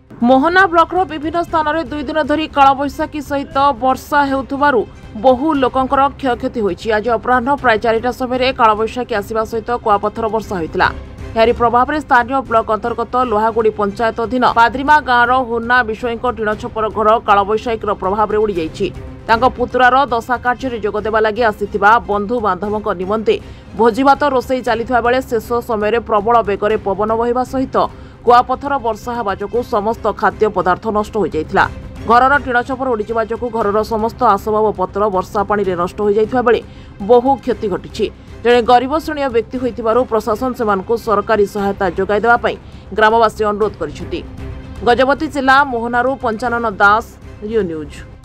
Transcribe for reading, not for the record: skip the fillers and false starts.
Mohana blocker विभिन्न स्थान में 2 दिन धरी कालबैशाखी सहित वर्षा हेउथुबारु बहु लोकंकर क्षयक्षति होइछि। आज अपराह्न प्राय 4टा समय कालबैशाखी आसिबा सहित कुआपथर वर्षा होइतिला। यारी प्रभाव में स्थानीय ब्लॉक अंतर्गत लोहागुड़ी पंचायत अधीन पाद्रीमा गाँवर हुन्ना विषयी टीणछपर घर कालबैशाखी प्रभाव में उड़ी जाइछि। तांको पुतुरार दशा कार्य जोगदेवा लगी आसिथिबा बंधु बांधवों निमंते भोजीभात रोषेई चलिथिबा बेले शेष समय प्रबल बेगरे पवन बहिबा सहित कुआपथर वर्षा हेबा जोगु समस्त खाद्य पदार्थ नष्ट हो जाइथिला। घरर टीणछपर उड़ीजिबा जोगु घरर समस्त आसबाब पत्र वर्षा पानी रे नष्ट हो जाइथिबा बेले बहु क्षति घटिछि। जड़े गरीब श्रेणी व्यक्ति होइथिबारु प्रशासन सेमानकु सरकारी सहायता जोगाई देबा पई ग्रामवासी अनुरोध करिसेंति। गजपति जिला मोहनारू पंचानन दास, रियो न्यूज।